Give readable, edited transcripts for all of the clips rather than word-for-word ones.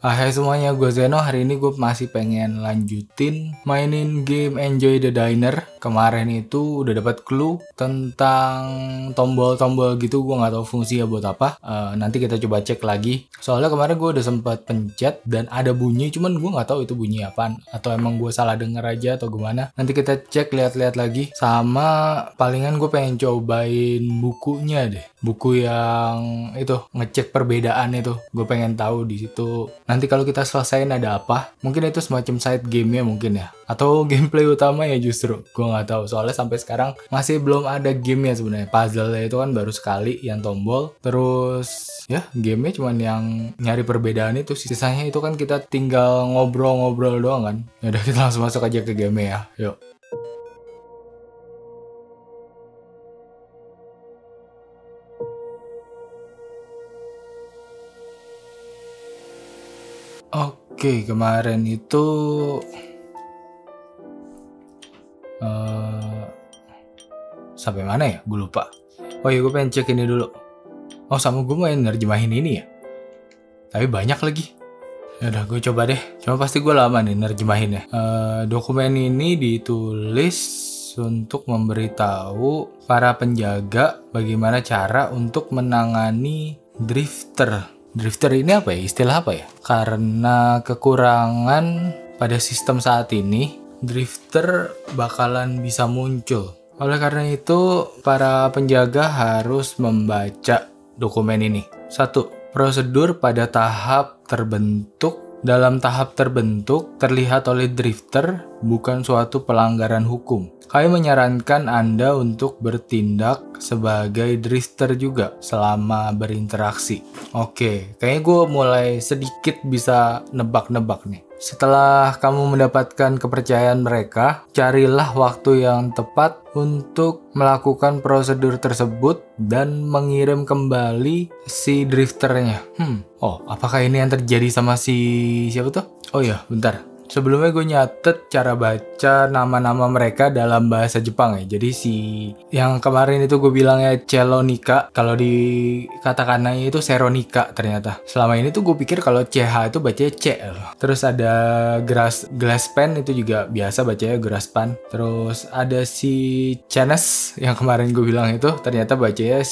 Hai semuanya, gue Zeno. Hari ini gue masih pengen lanjutin mainin game Enjoy the Diner. Kemarin itu udah dapat clue tentang tombol-tombol gitu, gue nggak tahu fungsinya buat apa. Nanti kita coba cek lagi. Soalnya kemarin gue udah sempat pencet dan ada bunyi, cuman gue nggak tahu itu bunyi apaan. Atau emang gue salah denger aja atau gimana. Nanti kita cek, lihat-lihat lagi. Sama palingan gue pengen cobain bukunya deh. Buku yang itu ngecek perbedaan itu. Gue pengen tahu di situ. Nanti kalau kita selesaiin ada apa? Mungkin itu semacam side game-nya mungkin ya. Atau gameplay utama ya justru. Gue nggak tahu. Soalnya sampai sekarang masih belum ada game-nya sebenarnya. Puzzle-nya itu kan baru sekali yang tombol. Terus ya game-nya cuman yang nyari perbedaan itu. Sisanya itu kan kita tinggal ngobrol-ngobrol doang kan. Yaudah kita langsung masuk aja ke game-nya ya. Yuk. Oke, kemarin itu sampai mana ya? Gue lupa. Oh iya, gue pengen cek ini dulu. Oh, sama gue main nerjemahin ini ya. Tapi banyak lagi. Yaudah, gue coba deh. Cuma pasti gue lama nih nerjemahinnya. Dokumen ini ditulis untuk memberitahu para penjaga bagaimana cara untuk menangani drifter. Drifter ini apa ya? Istilah apa ya? Karena kekurangan pada sistem saat ini, drifter bakalan bisa muncul. Oleh karena itu, para penjaga harus membaca dokumen ini. 1. Prosedur pada tahap terbentuk. Dalam tahap terbentuk, terlihat oleh drifter bukan suatu pelanggaran hukum. Kami menyarankan Anda untuk bertindak sebagai drifter juga selama berinteraksi. Oke, kayaknya gue mulai sedikit bisa nebak-nebak nih. Setelah kamu mendapatkan kepercayaan mereka, carilah waktu yang tepat untuk melakukan prosedur tersebut dan mengirim kembali si drifternya. Oh, apakah ini yang terjadi sama si siapa tuh? Oh iya, bentar. Sebelumnya gue nyatet cara baca nama-nama mereka dalam bahasa Jepang ya. Jadi si yang kemarin itu gue bilangnya Celonika, kalau di katakananya itu Seronika ternyata. Selama ini tuh gue pikir kalau CH itu bacanya C loh. Terus ada glass pen itu juga biasa bacanya Grasspan. Terus ada si Chenes yang kemarin gue bilang itu ternyata bacanya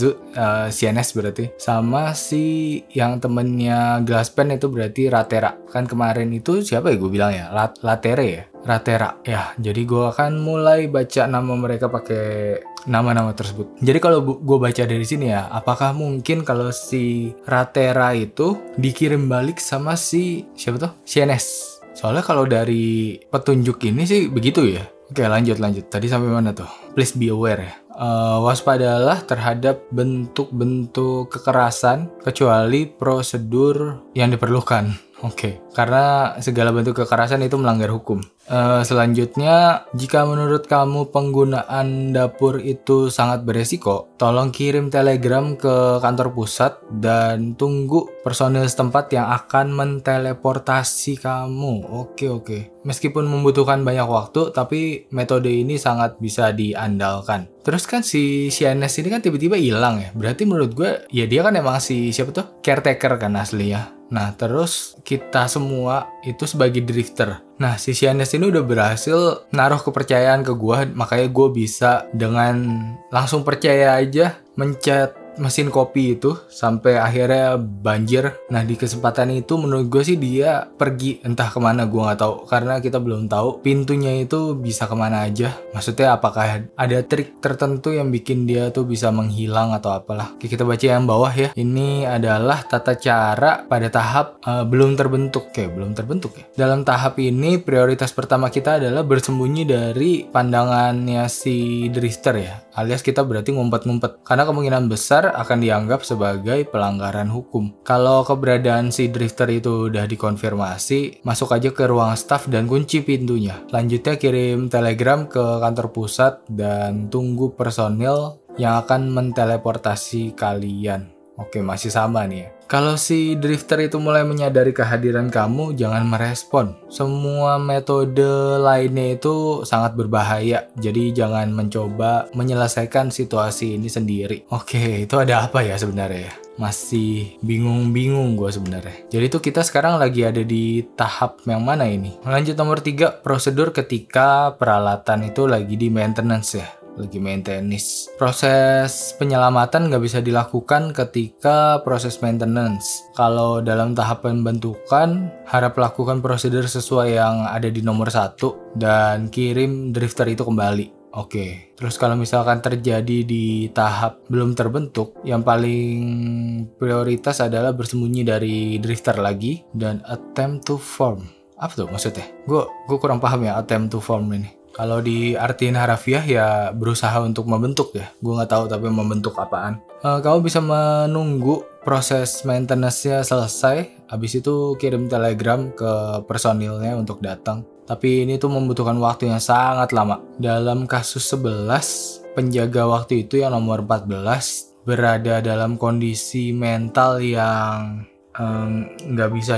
Cienes berarti. Sama si yang temennya Glasspen itu berarti Ratera. Kan kemarin itu siapa ya gue bilang ya? Latere ya? Ratera. Ya, jadi gue akan mulai baca nama mereka pakai nama-nama tersebut. Jadi kalau gue baca dari sini ya, apakah mungkin kalau si Ratera itu dikirim balik sama si siapa tuh? Cienes. Soalnya kalau dari petunjuk ini sih begitu ya. Oke, lanjut. Tadi sampai mana tuh? Please be aware ya. Waspadalah terhadap bentuk-bentuk kekerasan kecuali prosedur yang diperlukan. Oke, karena segala bentuk kekerasan itu melanggar hukum. Selanjutnya, jika menurut kamu penggunaan dapur itu sangat beresiko, tolong kirim telegram ke kantor pusat dan tunggu personil setempat yang akan menteleportasi kamu. Oke. Meskipun membutuhkan banyak waktu, tapi metode ini sangat bisa diandalkan. Terus kan si Cienes ini kan tiba-tiba hilang ya. Berarti menurut gue, ya dia kan emang si siapa tuh? Caretaker kan aslinya. Nah, terus kita semua itu sebagai drifter. Nah, si Cienes ini udah berhasil naruh kepercayaan ke gue, makanya gue bisa dengan langsung percaya aja mencet mesin kopi itu sampai akhirnya banjir. Nah, di kesempatan itu menurut gue sih dia pergi entah kemana, gue nggak tahu karena kita belum tahu pintunya itu bisa kemana aja. Maksudnya apakah ada trik tertentu yang bikin dia tuh bisa menghilang atau apalah. Oke, kita baca yang bawah ya. Ini adalah tata cara pada tahap belum terbentuk. Belum terbentuk ya. Dalam tahap ini prioritas pertama kita adalah bersembunyi dari pandangannya si drifter ya. Alias kita berarti ngumpet-ngumpet karena kemungkinan besar akan dianggap sebagai pelanggaran hukum. Kalau keberadaan si drifter itu udah dikonfirmasi, masuk aja ke ruang staff dan kunci pintunya. Lanjutnya kirim telegram ke kantor pusat dan tunggu personil yang akan menteleportasi kalian. Oke, masih sama nih ya. Kalau si drifter itu mulai menyadari kehadiran kamu, jangan merespon. Semua metode lainnya itu sangat berbahaya, jadi jangan mencoba menyelesaikan situasi ini sendiri. Oke, itu ada apa ya sebenarnya ya? Masih bingung-bingung gue sebenarnya. Jadi tuh kita sekarang lagi ada di tahap yang mana ini? Lanjut nomor 3, prosedur ketika peralatan itu lagi di maintenance ya. Lagi maintenance. Proses penyelamatan nggak bisa dilakukan ketika proses maintenance. Kalau dalam tahap pembentukan, harap lakukan prosedur sesuai yang ada di nomor 1 dan kirim drifter itu kembali. Oke, terus kalau misalkan terjadi di tahap belum terbentuk, yang paling prioritas adalah bersembunyi dari drifter lagi dan attempt to form. Apa tuh maksudnya? Gue kurang paham ya attempt to form ini. Kalau diartiin harafiah ya berusaha untuk membentuk ya. Gue nggak tahu tapi membentuk apaan. Kamu bisa menunggu proses maintenance-nya selesai. Habis itu kirim telegram ke personilnya untuk datang. Tapi ini tuh membutuhkan waktu yang sangat lama. Dalam kasus 11, penjaga waktu itu yang nomor 14 berada dalam kondisi mental yang nggak bisa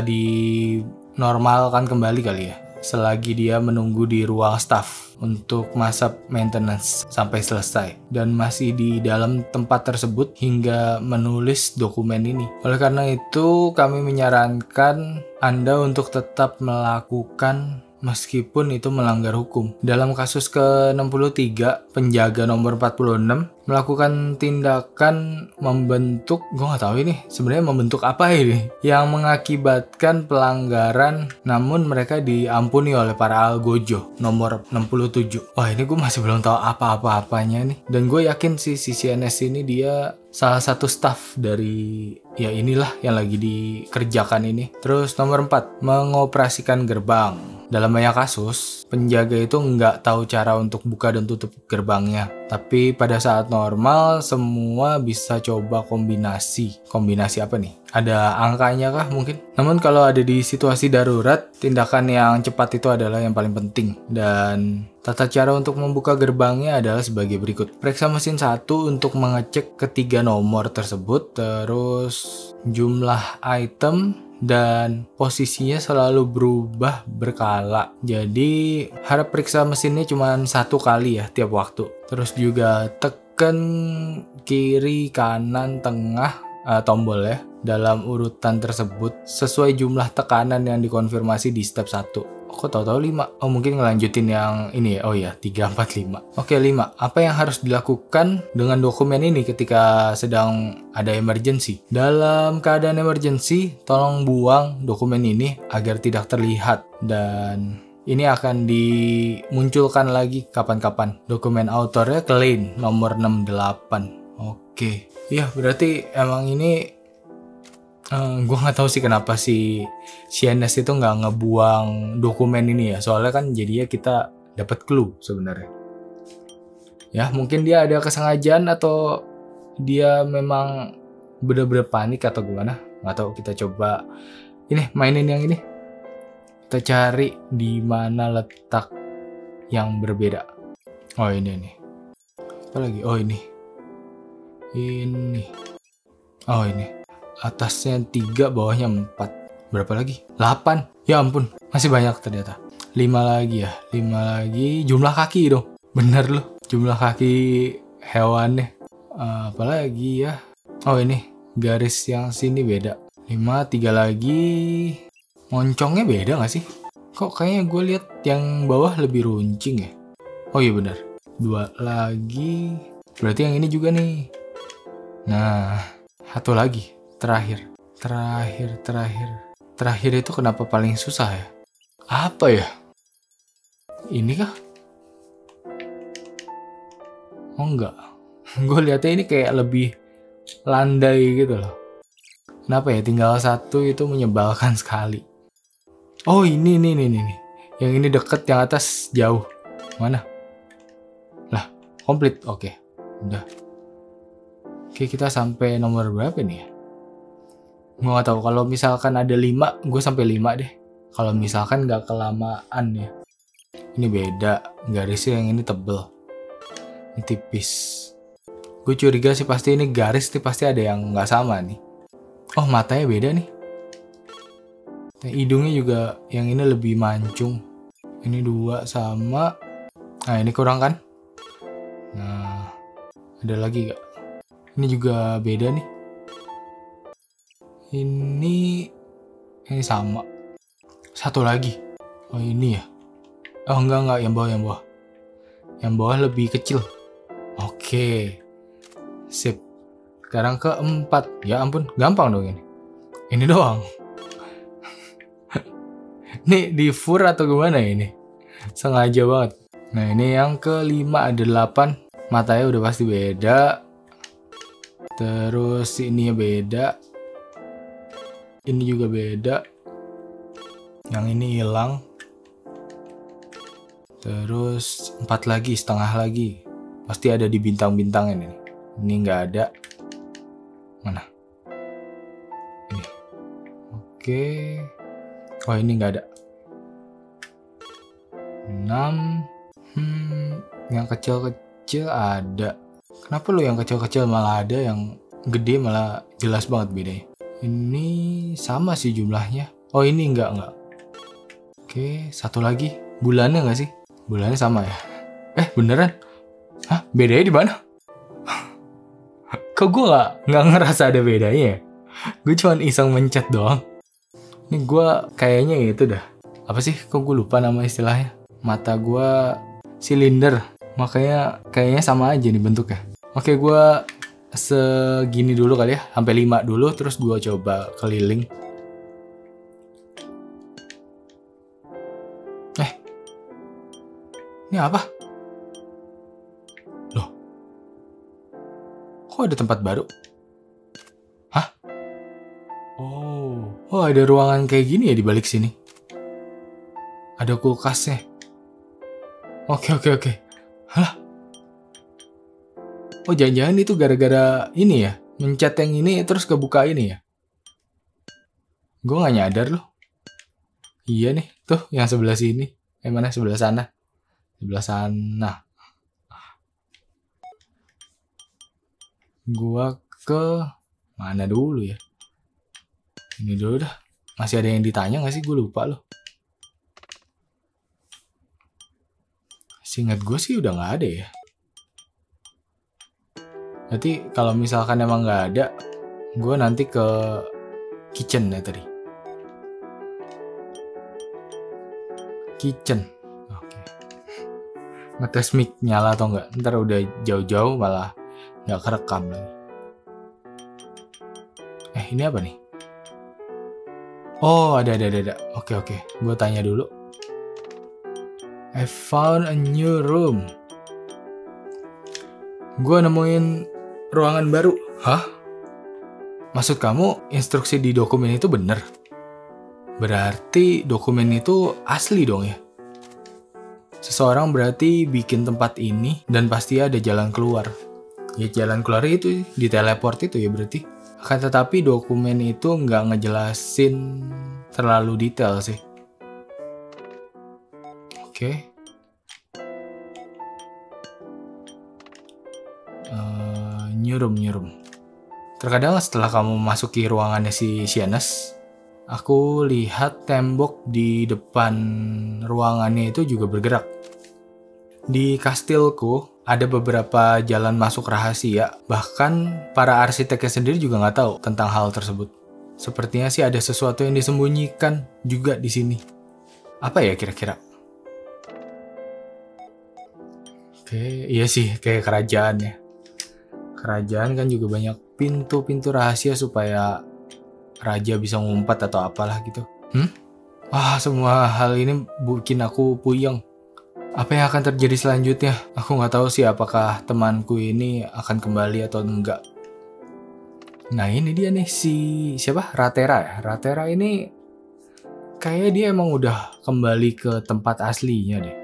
dinormalkan kembali kali ya. Selagi dia menunggu di ruang staff untuk masa maintenance sampai selesai dan masih di dalam tempat tersebut hingga menulis dokumen ini. Oleh karena itu, kami menyarankan Anda untuk tetap melakukan meskipun itu melanggar hukum. Dalam kasus ke-63, penjaga nomor 46 melakukan tindakan membentuk, gue nggak tahu ini sebenarnya membentuk apa ini, yang mengakibatkan pelanggaran namun mereka diampuni oleh para algojo nomor 67. Wah, ini gue masih belum tahu apa-apanya nih. Dan gue yakin si CNS ini dia salah satu staff dari ya inilah yang lagi dikerjakan ini. Terus nomor 4, mengoperasikan gerbang. Dalam banyak kasus, penjaga itu nggak tahu cara untuk buka dan tutup gerbangnya. Tapi pada saat normal, semua bisa coba kombinasi. Kombinasi apa nih? Ada angkanya kah mungkin? Namun kalau ada di situasi darurat, tindakan yang cepat itu adalah yang paling penting. Dan tata cara untuk membuka gerbangnya adalah sebagai berikut. Periksa mesin 1 untuk mengecek ketiga nomor tersebut. Terus jumlah item dan posisinya selalu berubah berkala. Jadi harap periksa mesinnya cuma 1 kali ya tiap waktu. Terus juga tekan kiri, kanan, tengah tombol ya dalam urutan tersebut sesuai jumlah tekanan yang dikonfirmasi di step 1. Kok tahu-tahu 5? Oh, mungkin ngelanjutin yang ini ya. Oh ya, 3, 4, 5. Oke, 5. Apa yang harus dilakukan dengan dokumen ini ketika sedang ada emergency? Dalam keadaan emergency, tolong buang dokumen ini agar tidak terlihat. Dan ini akan dimunculkan lagi kapan-kapan. Dokumen autornya clean, nomor 68. Oke. Ya, berarti emang ini gue nggak tahu sih kenapa si CNS itu nggak ngebuang dokumen ini ya, soalnya kan jadinya kita dapat clue sebenarnya. Ya mungkin dia ada kesengajaan atau dia memang bener-bener panik atau gimana, nggak tahu. Kita coba ini mainin yang ini, kita cari di mana letak yang berbeda. Oh ini nih, apa lagi? Oh ini, oh ini. Atasnya 3, bawahnya 4. Berapa lagi? 8. Ya ampun, masih banyak ternyata. 5 lagi ya. 5 lagi. Jumlah kaki dong. Bener loh. Jumlah kaki hewannya. Apalagi ya. Oh ini. Garis yang sini beda. 5, 3 lagi. Moncongnya beda gak sih? Kok kayaknya gue lihat yang bawah lebih runcing ya. Oh iya bener. 2 lagi. Berarti yang ini juga nih. Nah, 1 lagi. Terakhir itu kenapa paling susah ya? Apa ya? Ini kah? Oh enggak. Gue lihatnya ini kayak lebih landai gitu loh. Kenapa ya? Tinggal 1 itu menyebalkan sekali. Oh ini. Yang ini deket, yang atas jauh. Mana? Lah, komplit. Oke. Udah. Oke, kita sampai nomor berapa nih ya? Gue gak tahu. Kalau misalkan ada 5, gue sampai 5 deh. Kalau misalkan gak kelamaan ya. Ini beda. Garisnya yang ini tebel. Ini tipis. Gue curiga sih pasti ini garis nih pasti ada yang gak sama nih. Oh matanya beda nih. Hidungnya juga yang ini lebih mancung. Ini 2 sama. Nah ini kurang kan? Nah ada lagi gak? Ini juga beda nih. Ini sama. Satu lagi. Oh ini ya. Oh enggak, yang bawah. Yang bawah lebih kecil. Oke. Sip. Sekarang keempat. Ya ampun, gampang dong ini. Ini doang. Ini di fur atau gimana ini? Sengaja banget. Nah ini yang kelima ada 8. Matanya udah pasti beda. Terus ininya beda. Ini juga beda. Yang ini hilang. Terus 4 lagi, setengah lagi. Pasti ada di bintang-bintangin ini. Ini nggak ada. Mana? Ini. Oke. Oh ini nggak ada. 6. Yang kecil-kecil ada. Kenapa lu yang kecil-kecil malah ada, yang gede malah jelas banget bedanya? Ini sama sih jumlahnya. Oh ini enggak. Oke, satu lagi. Bulannya nggak sih? Bulannya sama ya? Beneran? Hah? Bedanya di mana? Kok gue nggak ngerasa ada bedanya ya? Gue cuma iseng mencet doang. Ini gue kayaknya itu dah. Apa sih? Kok gue lupa nama istilahnya? Mata gue silinder. Makanya kayaknya sama aja nih bentuknya. Oke, gue segini dulu kali ya. Sampai 5 dulu, terus gue coba keliling. Ini apa? Loh. Kok ada tempat baru? Hah? Oh ada ruangan kayak gini ya di balik sini. Ada kulkasnya. Oke. Hah? Oh jangan-jangan itu gara-gara ini ya? Mencet yang ini terus kebuka ini ya? Gue gak nyadar loh. Iya nih, tuh yang sebelah sini. Mana sebelah sana? Sebelah sana. Gua ke mana dulu ya? Ini dulu dah. Masih ada yang ditanya gak sih? Gue lupa loh. Seingat gue sih udah gak ada ya. Berarti kalau misalkan emang gak ada, gue nanti ke kitchen ya tadi. Kitchen. Ngetes mic nyala atau enggak. Ntar udah jauh-jauh malah nggak kerekam lagi. Ini apa nih? Oh ada. Oke. Gue tanya dulu. I found a new room. Gue nemuin ruangan baru. Hah? Maksud kamu instruksi di dokumen itu bener? Berarti dokumen itu asli dong ya? Seseorang berarti bikin tempat ini dan pasti ada jalan keluar. Ya jalan keluar itu di teleport itu ya berarti. Akan tetapi dokumen itu nggak ngejelasin terlalu detail sih. Oke. New room. Terkadang setelah kamu masuki ruangannya si Siennes, aku lihat tembok di depan ruangannya itu juga bergerak. Di kastilku ada beberapa jalan masuk rahasia, bahkan para arsiteknya sendiri juga nggak tahu tentang hal tersebut. Sepertinya sih ada sesuatu yang disembunyikan juga di sini. Apa ya kira-kira? Oke, iya sih kayak kerajaan ya. Kerajaan kan juga banyak pintu-pintu rahasia supaya raja bisa ngumpat atau apalah gitu. Semua hal ini bikin aku puyeng. Apa yang akan terjadi selanjutnya? Aku nggak tahu sih apakah temanku ini akan kembali atau enggak. Nah ini dia nih siapa? Ratera ya. Ratera ini kayaknya dia emang udah kembali ke tempat aslinya deh.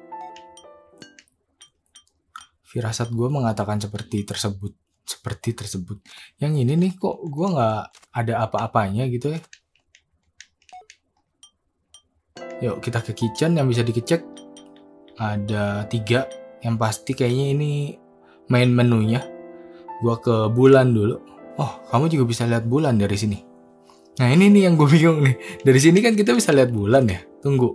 Firasat gue mengatakan seperti tersebut. Yang ini nih kok gue nggak ada apa-apanya gitu ya. Yuk kita ke kitchen yang bisa dikecek. Ada 3. Yang pasti kayaknya ini main menunya. Gue ke bulan dulu. Oh kamu juga bisa lihat bulan dari sini. Nah ini nih yang gue bingung nih. Dari sini kan kita bisa lihat bulan ya. Tunggu.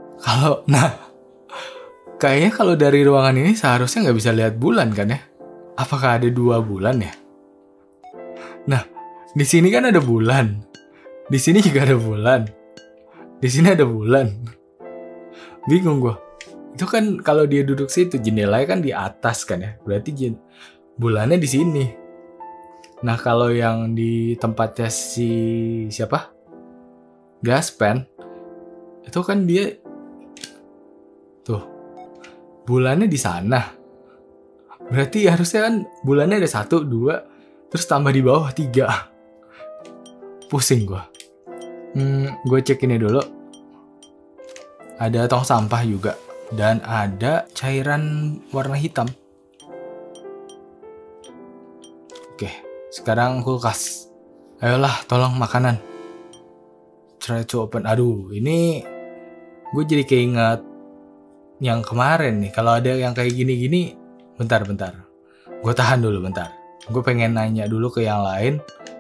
Kayaknya kalau dari ruangan ini seharusnya nggak bisa lihat bulan kan ya? Apakah ada 2 bulan ya? Nah, Di sini kan ada bulan. Di sini juga ada bulan. Di sini ada bulan. Bingung gue. Itu kan kalau dia duduk situ, jendelanya kan di atas kan ya. Berarti bulannya di sini. Nah kalau yang di tempatnya si siapa? Gaspen, itu kan dia tuh bulannya di sana. Berarti harusnya kan bulannya ada 1, 2, terus tambah di bawah 3. Pusing gue. Gue cek ini dulu. Ada tong sampah juga. Dan ada cairan warna hitam. Oke, sekarang kulkas. Ayolah, tolong makanan. Try to open. Aduh, ini gue jadi keinget yang kemarin nih. Kalau ada yang kayak gini-gini, bentar. Gue tahan dulu bentar. Gue pengen nanya dulu ke yang lain.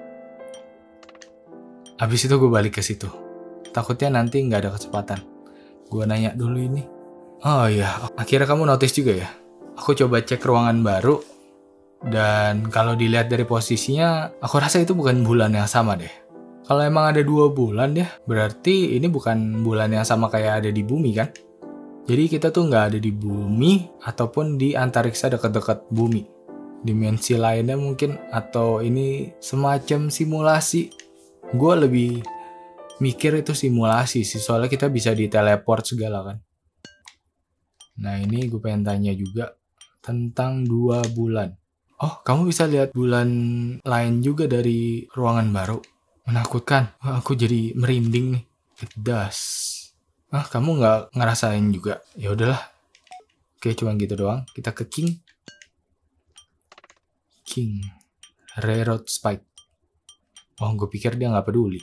Habis itu gue balik ke situ. Takutnya nanti nggak ada kesempatan. Gue nanya dulu ini. Oh iya, akhirnya kamu notice juga ya. Aku coba cek ruangan baru. Dan kalau dilihat dari posisinya, aku rasa itu bukan bulan yang sama deh. Kalau emang ada 2 bulan ya, berarti ini bukan bulan yang sama kayak ada di bumi kan? Jadi kita tuh nggak ada di bumi ataupun di antariksa dekat-dekat bumi. Dimensi lainnya mungkin, atau ini semacam simulasi. Gue lebih mikir itu simulasi sih, soalnya kita bisa diteleport segala kan. Nah ini gue pengen tanya juga tentang 2 bulan. Oh, kamu bisa lihat bulan lain juga dari ruangan baru. Menakutkan. Aku jadi merinding nih. It does. Kamu nggak ngerasain juga? Ya udahlah. Oke, cuma gitu doang. Kita ke King. Railroad Spike. Oh, gue pikir dia nggak peduli.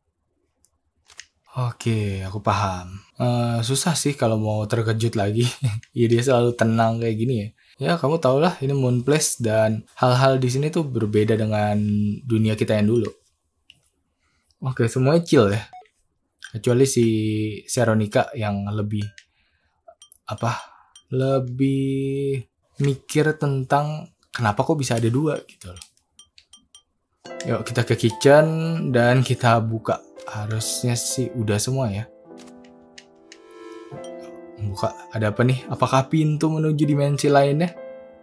Oke, aku paham. Susah sih kalau mau terkejut lagi. Ya dia selalu tenang kayak gini ya. Ya kamu tau lah, ini Moon Place dan hal-hal di sini tuh berbeda dengan dunia kita yang dulu. Oke, semuanya chill ya. Kecuali si Seronika yang lebih mikir tentang kenapa kok bisa ada 2 gitu loh. Yuk kita ke kitchen dan kita buka. Harusnya sih udah semua ya. Buka, ada apa nih? Apakah pintu menuju dimensi lainnya?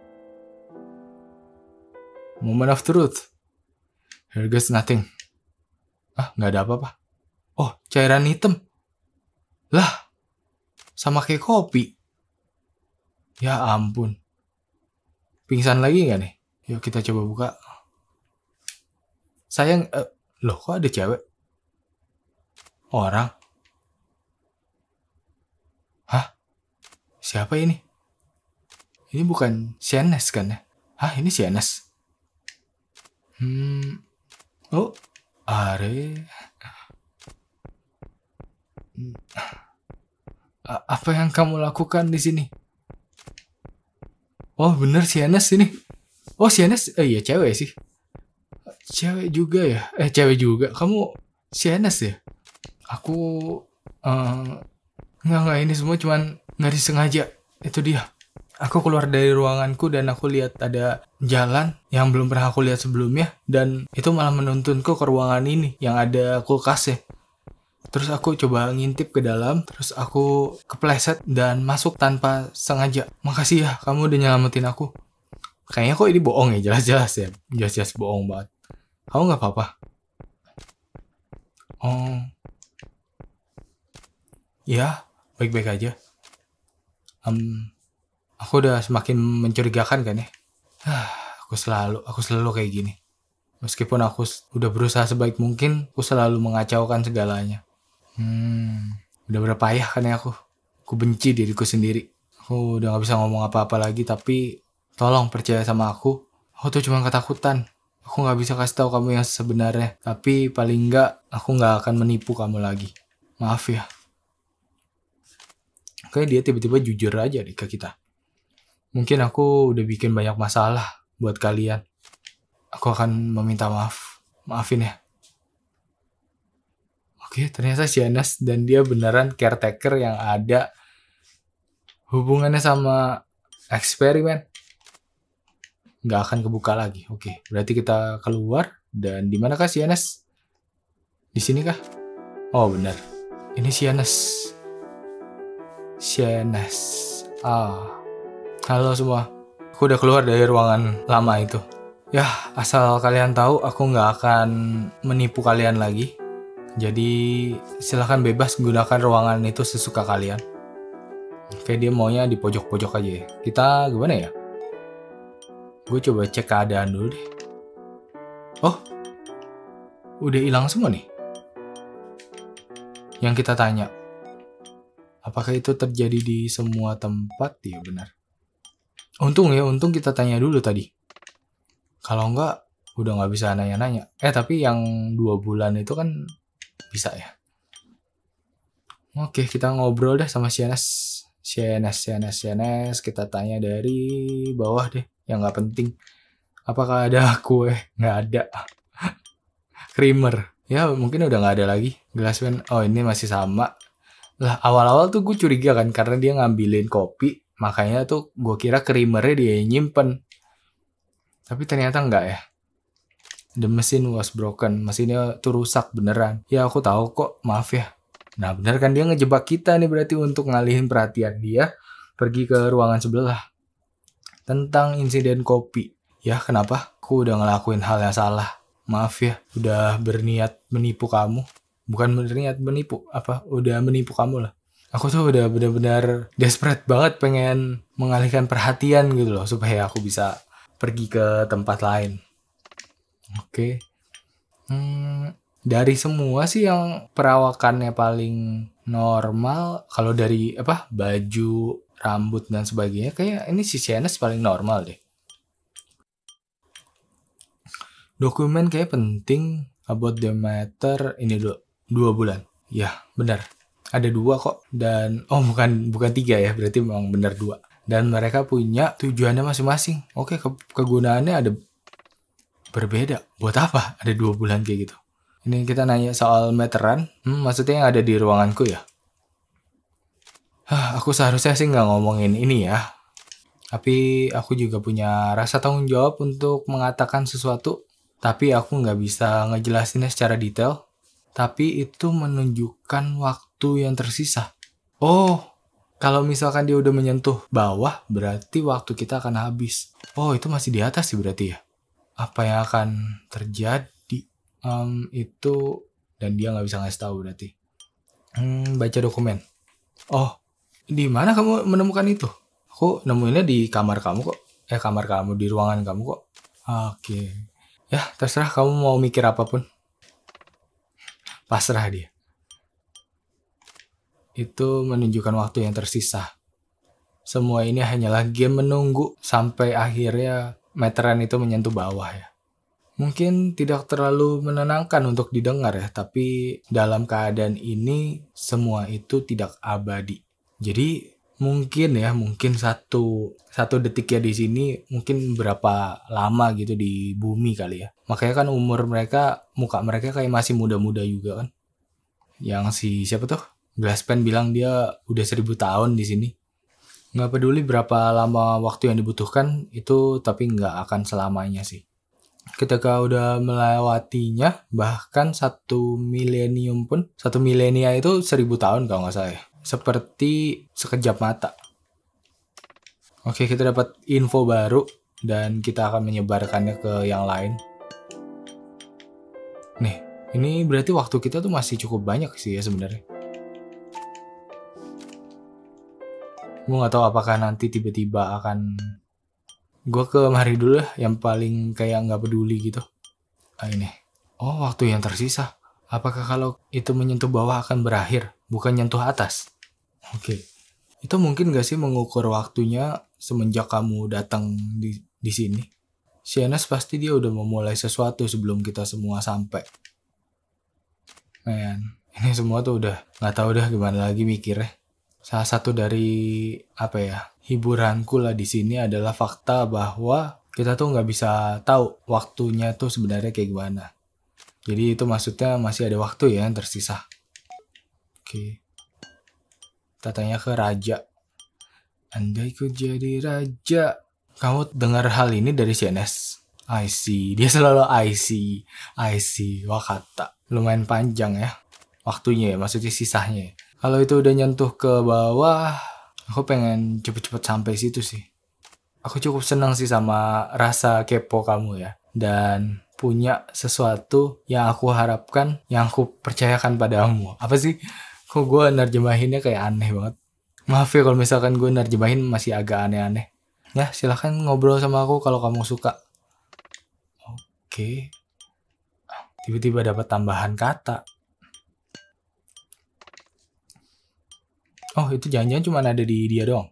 Moment of truth. Here goes nothing. Nggak ada apa-apa. Oh, cairan hitam. Lah, sama kayak kopi. Ya ampun. Pingsan lagi nggak nih? Yuk kita coba buka. Sayang, loh kok ada cewek? Orang? Hah? Siapa ini? Ini bukan Sienes kan ya? Hah, ini Sienes? Oh, Are. Apa yang kamu lakukan di sini? Oh, bener Sienes ini. Oh, Sienes, iya cewek sih. Cewek juga ya? Cewek juga. Kamu Sienes ya? Aku nggak ini semua cuman nggak disengaja. Itu dia. Aku keluar dari ruanganku dan aku lihat ada jalan yang belum pernah aku lihat sebelumnya, dan itu malah menuntunku ke ruangan ini yang ada kulkasnya. Terus aku coba ngintip ke dalam, terus aku kepleset dan masuk tanpa sengaja. Makasih ya, kamu udah nyelamatin aku. Kayaknya kok ini bohong ya, jelas-jelas ya. Jelas-jelas bohong banget. Kamu nggak apa-apa? Oh. Ya, baik-baik aja. Aku udah semakin mencurigakan kan ya. Aku selalu kayak gini. Meskipun aku udah berusaha sebaik mungkin, aku selalu mengacaukan segalanya. Udah berapa payah kan ya aku. Aku benci diriku sendiri. Aku udah gak bisa ngomong apa-apa lagi, tapi tolong percaya sama aku. Aku tuh cuma ketakutan. Aku gak bisa kasih tahu kamu yang sebenarnya. Tapi paling gak, aku gak akan menipu kamu lagi. Maaf ya. Kayak dia tiba-tiba jujur aja deh ke kita. Mungkin aku udah bikin banyak masalah buat kalian. Aku akan meminta maaf. Maafin ya. Oke, ternyata Sienes dan dia beneran caretaker yang ada hubungannya sama eksperimen. Nggak akan kebuka lagi. Oke, berarti kita keluar. Dan di manakah CNS? Di sini kah? Oh benar, ini CNS. CNS. Halo semua. Aku udah keluar dari ruangan lama itu. Ya, asal kalian tahu aku nggak akan menipu kalian lagi. Jadi silahkan bebas gunakan ruangan itu sesuka kalian. Kayak dia maunya di pojok-pojok aja ya. Kita gimana ya? Gue coba cek keadaan dulu deh. Oh, udah hilang semua nih. Yang kita tanya, apakah itu terjadi di semua tempat? Ya benar. Untung kita tanya dulu tadi. Kalau enggak, udah nggak bisa nanya-nanya. Tapi yang 2 bulan itu kan bisa ya. Oke, kita ngobrol deh sama CNS. Kita tanya dari bawah deh, yang nggak penting. Apakah ada kue? Nggak ada. Creamer. Ya mungkin udah nggak ada lagi. Glassman, oh ini masih sama. Lah awal-awal tuh gue curiga kan, karena dia ngambilin kopi. Makanya tuh gue kira creamernya dia nyimpen. Tapi ternyata enggak ya. The machine was broken. Mesinnya tuh rusak beneran. Ya aku tahu kok, maaf ya. Nah bener kan, dia ngejebak kita nih berarti untuk ngalihin perhatian dia pergi ke ruangan sebelah. Tentang insiden kopi. Ya kenapa? Aku udah ngelakuin hal yang salah. Maaf ya, udah berniat menipu kamu. Bukan berniat menipu, udah menipu kamu lah. Aku tuh udah benar-benar desperate banget pengen mengalihkan perhatian gitu loh, supaya aku bisa pergi ke tempat lain. Oke. Dari semua sih yang perawakannya paling normal, kalau dari baju, rambut dan sebagainya, kayak ini si CNS paling normal deh. Dokumen kayak penting about the matter ini 2 bulan. Ya, benar. Ada 2 kok. Dan bukan 3 ya, berarti memang benar 2. Dan mereka punya tujuannya masing-masing. Oke, kegunaannya ada berbeda. Buat apa ada 2 bulan kayak gitu? Ini kita nanya soal meteran. Maksudnya yang ada di ruanganku ya? Aku seharusnya sih nggak ngomongin ini ya. Tapi aku juga punya rasa tanggung jawab untuk mengatakan sesuatu. Tapi aku nggak bisa ngejelasinnya secara detail. Tapi itu menunjukkan waktu yang tersisa. Oh, kalau misalkan dia udah menyentuh bawah, berarti waktu kita akan habis. Oh, itu masih di atas sih berarti ya. Apa yang akan terjadi? Itu, dan dia nggak bisa ngasih tahu berarti. Baca dokumen. Oh, di mana kamu menemukan itu? Aku nemuinnya di kamar kamu kok. Kamar kamu, di ruangan kamu kok. Oke. Ya, terserah kamu mau mikir apapun. Pasrah dia. Itu menunjukkan waktu yang tersisa. Semua ini hanyalah game menunggu sampai akhirnya meteran itu menyentuh bawah ya. Mungkin tidak terlalu menenangkan untuk didengar ya, tapi dalam keadaan ini semua itu tidak abadi. Jadi mungkin satu detik ya di sini mungkin berapa lama gitu di bumi kali ya. Makanya kan muka mereka kayak masih muda-muda juga kan. Yang siapa tuh? Glassman bilang dia udah 1000 tahun di sini. Nggak peduli berapa lama waktu yang dibutuhkan itu, tapi nggak akan selamanya sih. Ketika udah melewatinya, bahkan 1 milenia itu 1000 tahun kalau nggak salah ya. Seperti sekejap mata. Oke, kita dapat info baru dan kita akan menyebarkannya ke yang lain. Nih, ini berarti waktu kita tuh masih cukup banyak sih ya sebenarnya. Gue nggak tahu apakah nanti tiba-tiba akan... Gue ke mari dulu lah, yang paling kayak nggak peduli gitu. Ini. Oh, waktu yang tersisa. Apakah kalau itu menyentuh bawah akan berakhir, bukan nyentuh atas? Oke. Itu mungkin gak sih mengukur waktunya semenjak kamu datang di sini? CNS pasti dia udah memulai sesuatu sebelum kita semua sampai. Man, ini semua tuh udah gak tahu dah gimana lagi mikirnya. Salah satu dari hiburanku lah di sini adalah fakta bahwa kita tuh nggak bisa tahu waktunya tuh sebenarnya kayak gimana. Jadi itu maksudnya masih ada waktu ya yang tersisa. Oke. Kita tanya ke raja. Andai ku jadi raja. Kamu dengar hal ini dari CNS? I see. Dia selalu I see. I see. Wakata. Lumayan panjang ya. Waktunya ya, maksudnya sisanya ya. Kalau itu udah nyentuh ke bawah, aku pengen cepet-cepet sampai situ sih. Aku cukup senang sih sama rasa kepo kamu ya. Dan punya sesuatu yang aku harapkan, yang aku percayakan padamu. Apa sih? Kok gue nerjemahinnya kayak aneh banget. Maaf ya kalau misalkan gue nerjemahin masih agak aneh-aneh. Ya silahkan ngobrol sama aku kalau kamu suka. Oke. Tiba-tiba dapat tambahan kata. Oh itu jangan-jangan cuma ada di dia doang.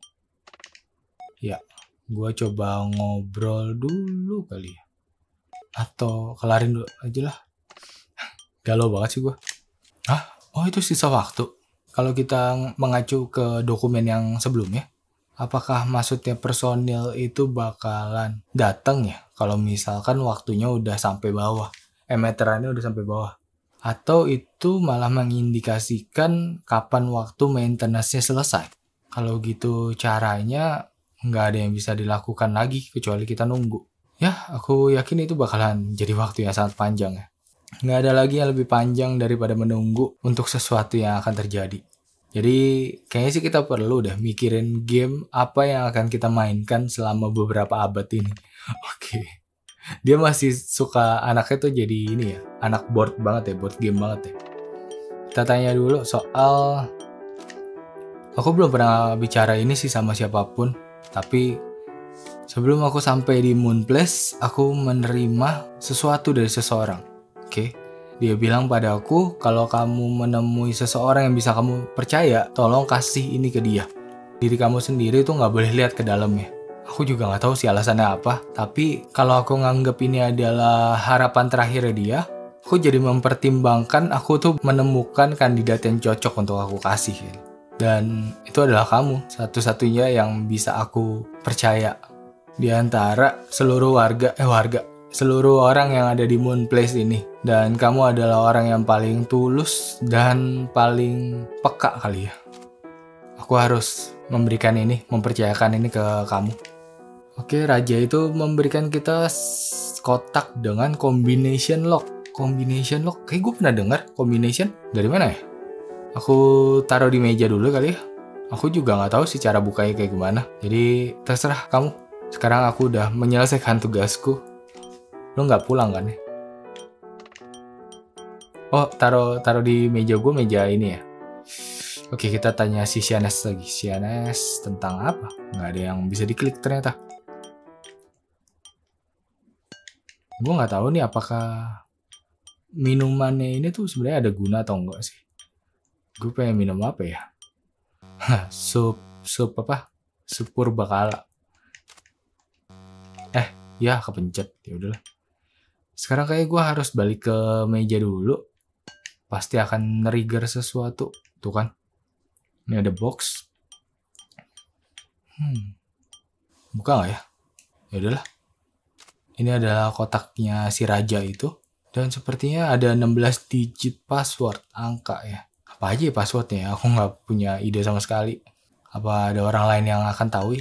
Ya, gue coba ngobrol dulu kali ya. Atau kelarin dulu aja lah. Galau banget sih gue. Hah? Oh itu sisa waktu. Kalau kita mengacu ke dokumen yang sebelumnya, apakah maksudnya personil itu bakalan datang ya? Kalau misalkan waktunya udah sampai bawah. Meterannya udah sampai bawah. Atau itu malah mengindikasikan kapan waktu maintenance-nya selesai. Kalau gitu caranya nggak ada yang bisa dilakukan lagi kecuali kita nunggu. Ya, aku yakin itu bakalan jadi waktu yang sangat panjang ya. Nggak ada lagi yang lebih panjang daripada menunggu untuk sesuatu yang akan terjadi. Jadi kayaknya sih kita perlu deh mikirin game apa yang akan kita mainkan selama beberapa abad ini. Oke. Dia masih suka anaknya tuh jadi ini ya, anak board banget ya, board game banget ya. Kita tanya dulu soal, aku belum pernah bicara ini sih sama siapapun, tapi sebelum aku sampai di Moon Place, aku menerima sesuatu dari seseorang. Oke. Dia bilang pada aku, kalau kamu menemui seseorang yang bisa kamu percaya, tolong kasih ini ke dia. Diri kamu sendiri tuh nggak boleh lihat ke dalamnya. Aku juga nggak tahu sih alasannya apa, tapi kalau aku nganggep ini adalah harapan terakhir dia, aku jadi mempertimbangkan aku tuh menemukan kandidat yang cocok untuk aku kasih. Dan itu adalah kamu, satu-satunya yang bisa aku percaya. Di antara seluruh seluruh orang yang ada di Moon Place ini. Dan kamu adalah orang yang paling tulus dan paling peka kali ya. Aku harus memberikan ini, mempercayakan ini ke kamu. Oke, raja itu memberikan kita kotak dengan combination lock. Combination lock, kayak gue pernah dengar combination. Dari mana ya? Aku taruh di meja dulu kali ya. Aku juga nggak tahu sih cara bukanya kayak gimana. Jadi terserah kamu. Sekarang aku udah menyelesaikan tugasku. Lo nggak pulang kan ya? Oh, taruh di meja gue, meja ini ya. Oke, kita tanya si Sianes lagi. Sianes tentang apa? Nggak ada yang bisa diklik ternyata. Gue nggak tahu nih apakah minumannya ini tuh sebenarnya ada guna atau enggak sih. Gue pengen minum apa ya? sup apa? Sup purbakala. Ya kepencet. Ya udahlah. Sekarang kayak gue harus balik ke meja dulu. Pasti akan nge-trigger sesuatu. Tuh kan. Ini ada box. Buka nggak ya? Ya udahlah. Ini adalah kotaknya si raja itu. Dan sepertinya ada 16 digit password, angka ya. Apa aja ya passwordnya? Aku nggak punya ide sama sekali. Apa ada orang lain yang akan tahu ya?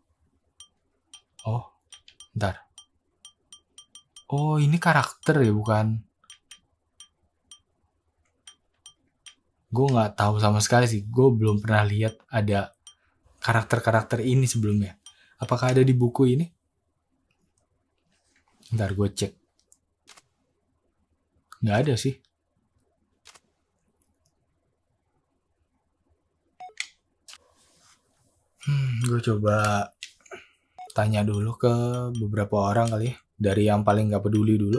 Oh, bentar. Oh, ini karakter ya, bukan? Gue nggak tahu sama sekali sih. Gue belum pernah lihat ada karakter-karakter ini sebelumnya. Apakah ada di buku ini? Bentar gue cek. Nggak ada sih. Gue coba tanya dulu ke beberapa orang kali ya. Dari yang paling nggak peduli dulu.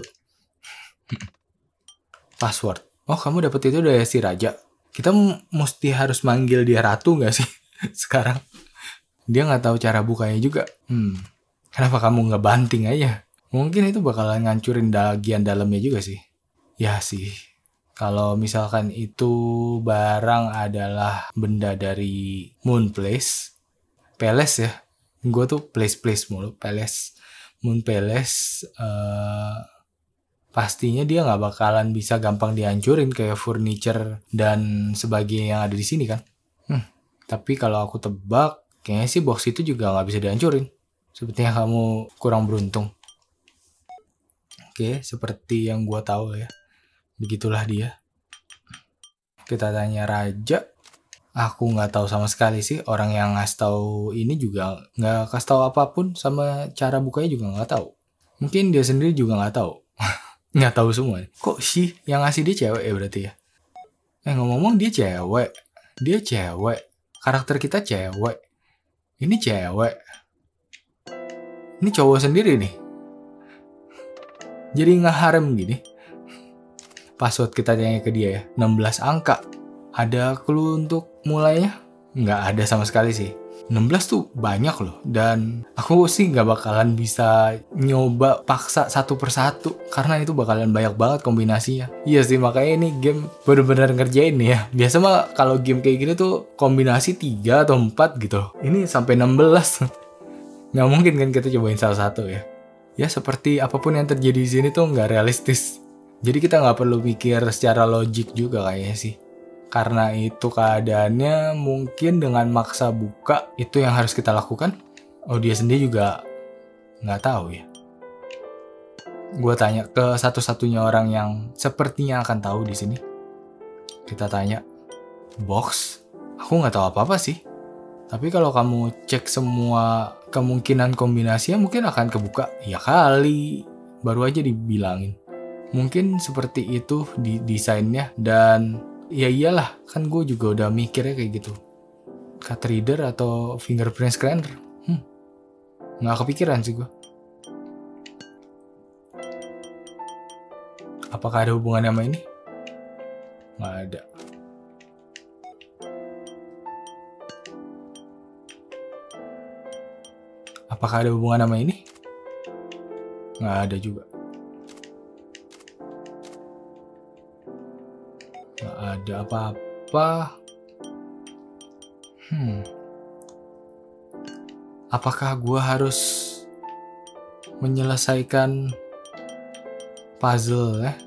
Password. Oh, kamu dapet itu dari si raja. Kita mesti harus manggil dia ratu nggak sih sekarang? Dia nggak tahu cara bukanya juga. Kenapa kamu nggak banting aja? Mungkin itu bakalan ngancurin bagian dalamnya juga sih. Ya sih. Kalau misalkan itu barang adalah benda dari Moon Place. Palace ya. Gue tuh place mulu. Palace. Moon Palace. Pastinya dia nggak bakalan bisa gampang dihancurin kayak furniture dan sebagainya yang ada di sini kan. Tapi kalau aku tebak, kayaknya sih box itu juga nggak bisa dihancurin. Sepertinya kamu kurang beruntung. Oke, seperti yang gue tahu ya. Begitulah dia. Kita tanya Raja. Aku nggak tahu sama sekali sih, orang yang ngasih tahu ini juga nggak kasih tahu apapun, sama cara bukanya juga nggak tahu. Mungkin dia sendiri juga nggak tahu. Nggak tahu semua. Kok sih yang ngasih dia cewek ya berarti ya? Ngomong-ngomong dia cewek. Dia cewek. Karakter kita cewek. Ini cewek. Ini cowok sendiri nih. Jadi ngeharem gini. Password kita tanya ke dia ya. 16 angka. Ada clue untuk mulainya? Nggak ada sama sekali sih. 16 tuh banyak loh. Dan aku sih nggak bakalan bisa nyoba paksa satu persatu. Karena itu bakalan banyak banget kombinasinya. Iya sih, makanya ini game bener-bener ngerjain nih ya. Biasa mah kalau game kayak gini tuh kombinasi 3 atau 4 gitu. Ini sampai 16. Nggak mungkin kan kita cobain salah satu ya. Ya seperti apapun yang terjadi di sini tuh nggak realistis. Jadi kita nggak perlu pikir secara logik juga kayaknya sih. Karena itu keadaannya mungkin dengan maksa buka itu yang harus kita lakukan. Oh dia sendiri juga nggak tahu ya. Gue tanya ke satu-satunya orang yang sepertinya akan tahu di sini. Kita tanya, box? Aku nggak tahu apa-apa sih. Tapi kalau kamu cek semua kemungkinan kombinasinya mungkin akan kebuka. Ya kali, baru aja dibilangin. Mungkin seperti itu di desainnya dan ya iyalah, kan gue juga udah mikirnya kayak gitu. Card reader atau fingerprint scanner? Nggak kepikiran sih gue. Apakah ada hubungannya sama ini? Nggak ada. Apakah ada hubungan sama ini? Nggak ada juga. Nggak ada apa-apa. Apakah gue harus menyelesaikan puzzle ya?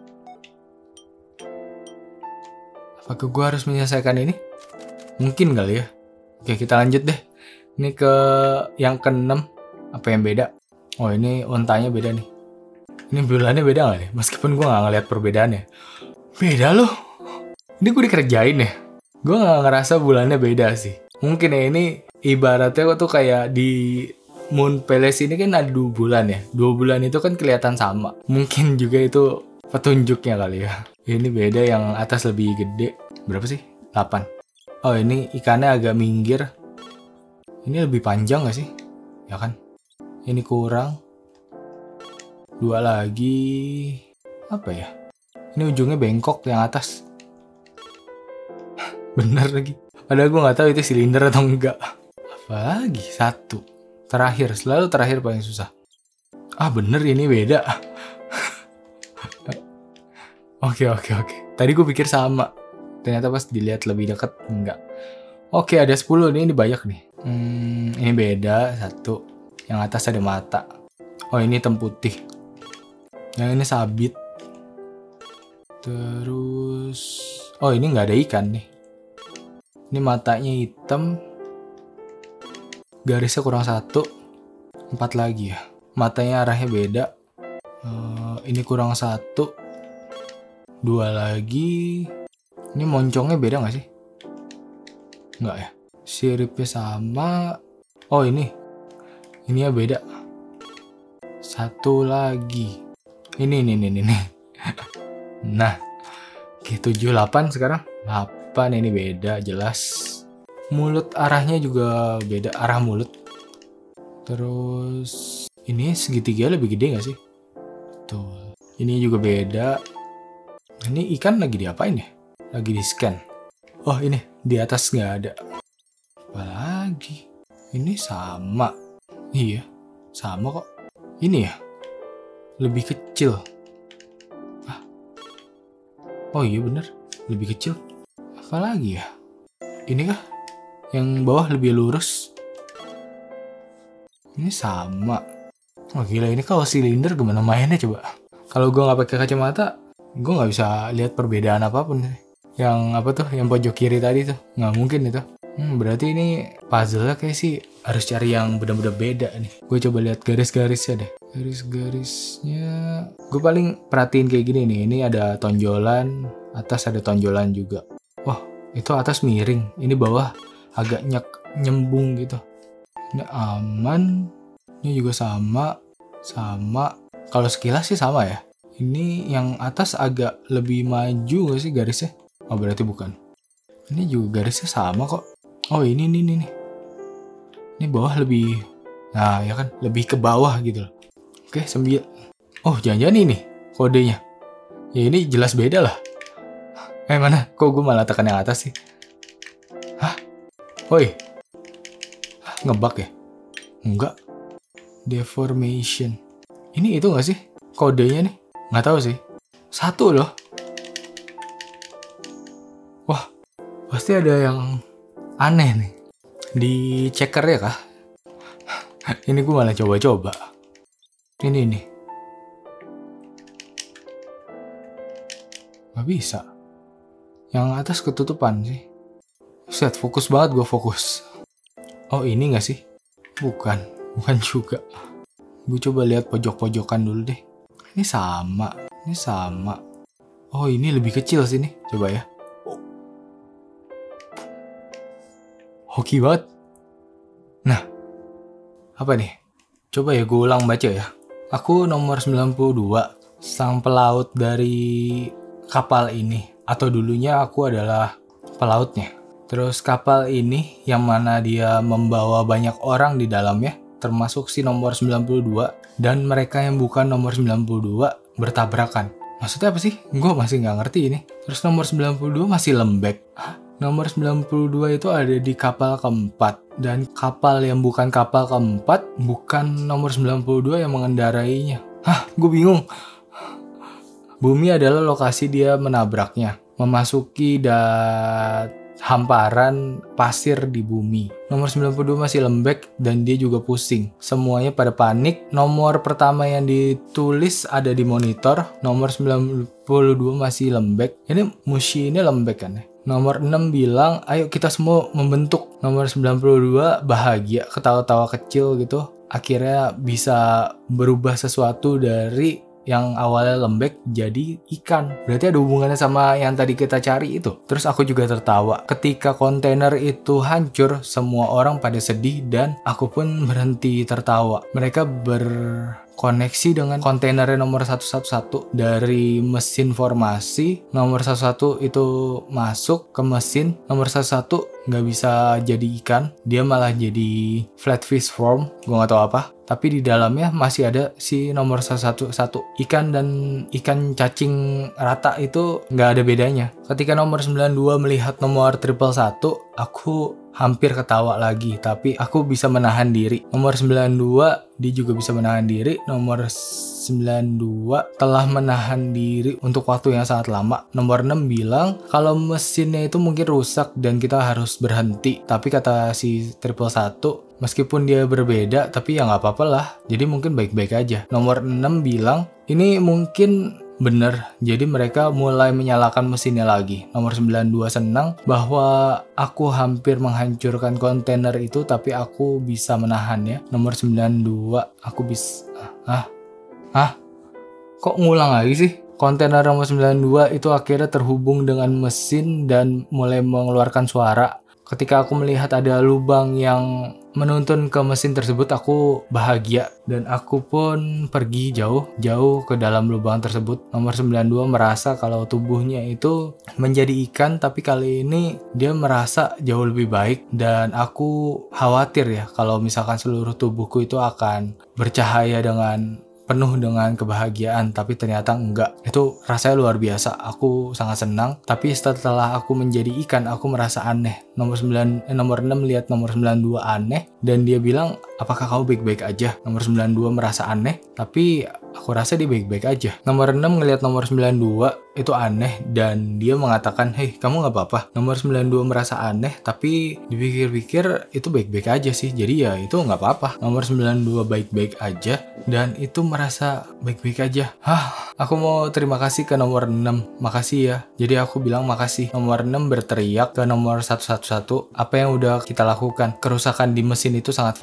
Apakah gue harus menyelesaikan ini? Mungkin kali ya. Oke, kita lanjut deh. Ini ke yang ke-6. Apa yang beda? Oh, ini ontanya beda nih. Ini bulannya beda gak nih? Meskipun gue gak ngeliat perbedaannya. Beda loh. Ini gue dikerjain ya. Gue gak ngerasa bulannya beda sih. Mungkin ya ini ibaratnya tuh kayak di Moon Palace ini kan ada 2 bulan ya. 2 bulan itu kan kelihatan sama. Mungkin juga itu petunjuknya kali ya. Ini beda, yang atas lebih gede. Berapa sih? 8. Oh ini ikannya agak minggir. Ini lebih panjang gak sih? Ya kan? Ini kurang. 2 lagi. Apa ya? Ini ujungnya bengkok yang atas. Bener lagi. Padahal gue gak tahu itu silinder atau enggak. Apa lagi? 1. Terakhir. Selalu terakhir paling susah. Ah bener ini beda. Oke. Tadi gue pikir sama. Ternyata pas dilihat lebih dekat enggak. Oke, ada 10 nih. Ini banyak nih. Ini beda. 1. Yang atas ada mata. Oh ini hitam putih. Yang ini sabit. Terus oh ini nggak ada ikan nih. Ini matanya hitam. Garisnya kurang 1. 4 lagi ya. Matanya arahnya beda. Ini kurang 1. 2 lagi. Ini moncongnya beda nggak sih? Nggak ya. Siripnya sama. Oh ini. Ini ya beda. 1 lagi. Ini. Nah. Oke, 7, 8 sekarang. 8 ini beda jelas. Mulut arahnya juga beda. Arah mulut. Terus. Ini segitiga lebih gede gak sih? Tuh. Ini juga beda. Ini ikan lagi diapain ya? Lagi di scan. Oh ini. Di atas gak ada. Apa lagi? Ini sama. Iya. Sama kok. Ini ya. Lebih kecil. Oh iya bener, lebih kecil. Apa lagi ya? Ini kah? Yang bawah lebih lurus. Ini sama. Oh gila, ini kalau silinder gimana mainnya coba? Kalau gue nggak pakai kacamata, gue nggak bisa lihat perbedaan apapun. Yang apa tuh? Yang pojok kiri tadi tuh, nggak mungkin itu. Berarti ini puzzle-nya kayak sih harus cari yang benar-benar beda nih. Gue coba lihat garis-garisnya deh. Garis-garisnya gue paling perhatiin kayak gini nih. Ini ada tonjolan, atas ada tonjolan juga. Wah, itu atas miring, ini bawah agak nyembung gitu. Ini aman, ini juga sama. Kalau sekilas sih sama ya. Ini yang atas agak lebih maju gak sih garisnya? Oh, berarti bukan. Ini juga garisnya sama kok. Oh, ini nih. Ini bawah lebih, nah ya kan, lebih ke bawah gitu loh. Oke, 9. Oh, jangan-jangan ini kodenya. Ya ini jelas beda lah. Mana? Kok gue malah tekan yang atas sih? Hah? Woi. Ngebug ya? Enggak. Deformation. Ini itu gak sih? Kodenya nih? Nggak tahu sih. 1 loh. Wah, pasti ada yang aneh nih. Di checker ya kah? Ini gue malah coba-coba. Ini nih. Gak bisa. Yang atas ketutupan sih. Set, fokus banget gue fokus. Oh, ini gak sih? Bukan juga. Gue coba lihat pojok-pojokan dulu deh. Ini sama. Oh, ini lebih kecil sih nih. Coba ya. Hoki banget. Nah, apa nih? Coba ya gue ulang baca ya. Aku nomor 92, sang pelaut dari kapal ini. Atau dulunya aku adalah pelautnya. Terus kapal ini yang mana dia membawa banyak orang di dalamnya, termasuk si nomor 92, dan mereka yang bukan nomor 92 bertabrakan. Maksudnya apa sih? Gue masih nggak ngerti ini. Terus nomor 92 masih lembek. Nomor 92 itu ada di kapal keempat. Dan kapal yang bukan kapal keempat, bukan nomor 92 yang mengendarainya. Gue bingung. Bumi adalah lokasi dia menabraknya. Memasuki hamparan pasir di bumi. Nomor 92 masih lembek dan dia juga pusing. Semuanya pada panik. Nomor pertama yang ditulis ada di monitor. Nomor 92 masih lembek. Ini Mushi ini lembek kan ya. Nomor 6 bilang, ayo kita semua membentuk. Nomor 92 bahagia, ketawa-tawa kecil gitu. Akhirnya bisa berubah sesuatu dari yang awalnya lembek jadi ikan. Berarti ada hubungannya sama yang tadi kita cari itu. Terus aku juga tertawa. Ketika kontainer itu hancur, semua orang pada sedih dan aku pun berhenti tertawa. Mereka berkoneksi dengan kontainer nomor 111 dari mesin formasi. Nomor 11 itu masuk ke mesin. Nomor 11 nggak bisa jadi ikan. Dia malah jadi flatfish form. Gue nggak tahu apa. Tapi di dalamnya masih ada si nomor 111. Ikan dan ikan cacing rata itu nggak ada bedanya. Ketika nomor 92 melihat nomor 111, aku hampir ketawa lagi. Tapi aku bisa menahan diri. Nomor 92, dia juga bisa menahan diri. Nomor 92 telah menahan diri untuk waktu yang sangat lama. Nomor 6 bilang kalau mesinnya itu mungkin rusak dan kita harus berhenti. Tapi kata si 111, meskipun dia berbeda, tapi ya nggak apa-apa lah. Jadi mungkin baik-baik aja. Nomor 6 bilang, ini mungkin bener. Jadi mereka mulai menyalakan mesinnya lagi. Nomor 92 senang bahwa aku hampir menghancurkan kontainer itu, tapi aku bisa menahannya. Nomor 92, aku bisa... Kok ngulang lagi sih? Kontainer nomor 92 itu akhirnya terhubung dengan mesin dan mulai mengeluarkan suara. Ketika aku melihat ada lubang yang menuntun ke mesin tersebut, aku bahagia. Dan aku pun pergi jauh ke dalam lubang tersebut. Nomor 92 merasa kalau tubuhnya itu menjadi ikan, tapi kali ini dia merasa jauh lebih baik. Dan aku khawatir ya, kalau misalkan seluruh tubuhku itu akan bercahaya dengan penuh dengan kebahagiaan, tapi ternyata enggak. Itu rasanya luar biasa. Aku sangat senang, tapi setelah aku menjadi ikan, aku merasa aneh. Nomor 6 lihat nomor 92 aneh dan dia bilang, apakah kamu baik-baik aja? Nomor 92 merasa aneh, tapi aku rasa dia baik-baik aja. Nomor 6 ngelihat nomor 92 itu aneh dan dia mengatakan, hei kamu gak apa-apa. Nomor 92 merasa aneh, tapi dipikir-pikir itu baik-baik aja sih. Jadi ya itu gak apa-apa. Nomor 92 baik-baik aja dan itu merasa baik-baik aja. Aku mau terima kasih ke nomor 6. Makasih ya. Jadi aku bilang makasih. Nomor 6 berteriak ke nomor 111, apa yang udah kita lakukan? Kerusakan di mesin itu sangat fatal.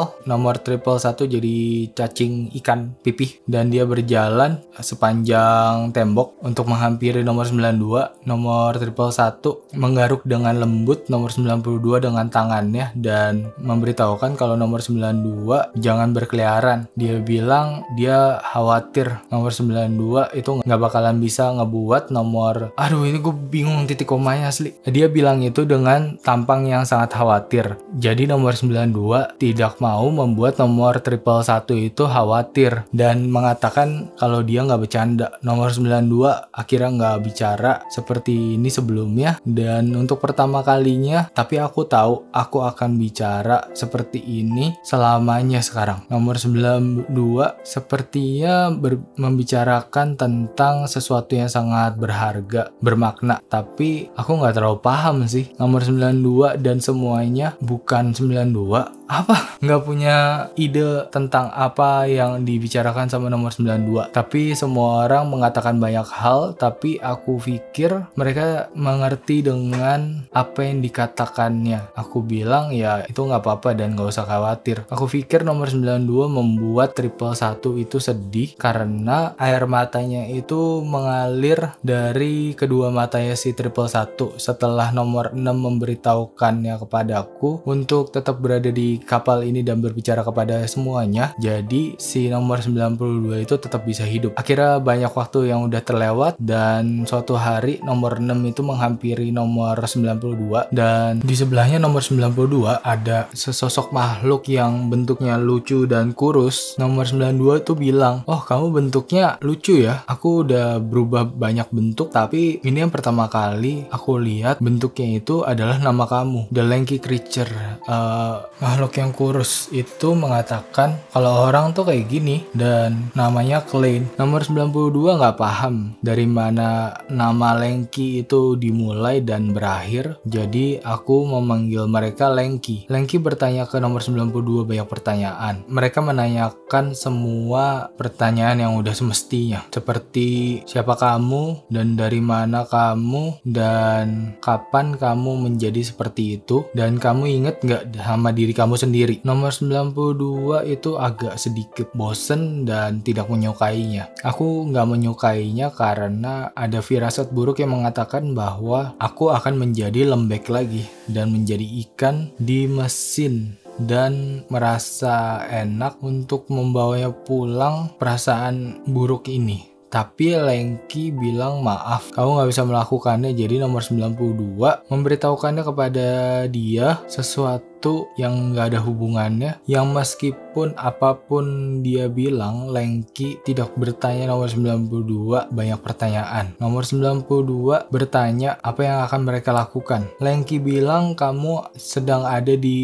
meninggal, nomor 111 jadi cacing ikan pipih, dan dia berjalan sepanjang tembok untuk menghampiri nomor 92. Nomor 111 menggaruk dengan lembut nomor 92 dengan tangannya dan memberitahukan kalau nomor 92 jangan berkeliaran. Dia bilang dia khawatir nomor 92 itu nggak bakalan bisa ngebuat nomor, aduh ini gue bingung titik komanya asli. Dia bilang itu dengan tampang yang sangat khawatir. Jadi nomor 92 tidak mau membuat nomor 111 itu khawatir dan mengatakan kalau dia nggak bercanda. Nomor 92 akhirnya nggak bicara seperti ini sebelumnya, dan untuk pertama kalinya, tapi aku tahu aku akan bicara seperti ini selamanya sekarang. Nomor 92 sepertinya membicarakan tentang sesuatu yang sangat berharga, bermakna, tapi aku nggak terlalu paham sih. Nomor 92 dan semuanya bukan 92 apa? Nggak punya ide tentang apa yang dibicarakan sama nomor 92. Tapi semua orang mengatakan banyak hal, tapi aku pikir mereka mengerti dengan apa yang dikatakannya. Aku bilang ya itu nggak apa-apa dan nggak usah khawatir. Aku pikir nomor 92 membuat 111 itu sedih karena air matanya itu mengalir dari kedua matanya si 111 setelah nomor 6 memberitahukannya kepadaku untuk tetap berada di kapal ini dan berbicara kepada semuanya. Jadi si nomor 92 itu tetap bisa hidup. Akhirnya banyak waktu yang udah terlewat dan suatu hari nomor 6 itu menghampiri nomor 92 dan di sebelahnya nomor 92 ada sesosok makhluk yang bentuknya lucu dan kurus. Nomor 92 itu bilang, "Oh, kamu bentuknya lucu ya. Aku udah berubah banyak bentuk, tapi ini yang pertama kali aku lihat bentuknya itu adalah nama kamu, The Lanky Creature." Makhluk yang kurus itu mengatakan kalau orang tuh kayak gini dan namanya Klein. Nomor 92 nggak paham dari mana nama Lanky itu dimulai dan berakhir. Jadi aku memanggil mereka Lanky. Lanky bertanya ke nomor 92 banyak pertanyaan. Mereka menanyakan semua pertanyaan yang udah semestinya. Seperti siapa kamu dan dari mana kamu dan kapan kamu menjadi seperti itu dan kamu inget nggak sama diri kamu sendiri. Nomor 92 itu agak sedikit bosen dan tidak menyukainya. Aku nggak menyukainya karena ada firasat buruk yang mengatakan bahwa aku akan menjadi lembek lagi dan menjadi ikan di mesin dan merasa enak untuk membawanya pulang perasaan buruk ini. Tapi Lanky bilang maaf, kamu gak bisa melakukannya. Jadi nomor 92 memberitahukannya kepada dia sesuatu yang gak ada hubungannya, yang meskipun apapun dia bilang, Lanky tidak bertanya nomor 92 banyak pertanyaan. Nomor 92 bertanya apa yang akan mereka lakukan. Lanky bilang kamu sedang ada di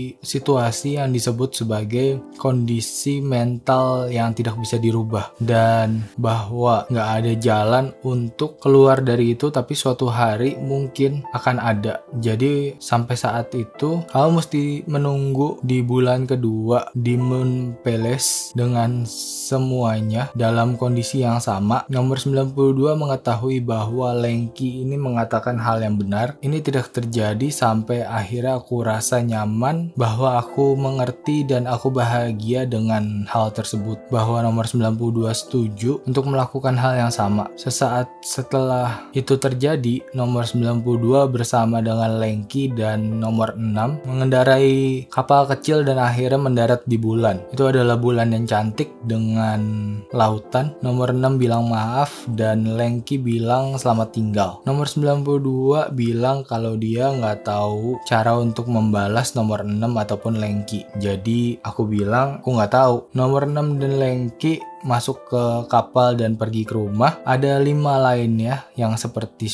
situasi yang disebut sebagai kondisi mental yang tidak bisa dirubah dan bahwa nggak ada jalan untuk keluar dari itu, tapi suatu hari mungkin akan ada. Jadi sampai saat itu kamu mesti menunggu di bulan kedua di Moon Palace dengan semuanya dalam kondisi yang sama. Nomor 92 mengetahui bahwa Lanky ini mengatakan hal yang benar. Ini tidak terjadi sampai akhirnya aku rasa nyaman bahwa aku mengerti dan aku bahagia dengan hal tersebut, bahwa nomor 92 setuju untuk melakukan hal yang sama. Sesaat setelah itu terjadi, nomor 92 bersama dengan Lanky dan nomor 6 mengendarai kapal kecil dan akhirnya mendarat di bulan. Itu adalah bulan yang cantik dengan lautan. Nomor 6 bilang maaf dan Lanky bilang selamat tinggal. Nomor 92 bilang kalau dia nggak tahu cara untuk membalas nomor 6 ataupun Lanky. Jadi aku bilang aku nggak tahu. Nomor 6 dan Lanky masuk ke kapal dan pergi ke rumah. Ada 5 lainnya yang seperti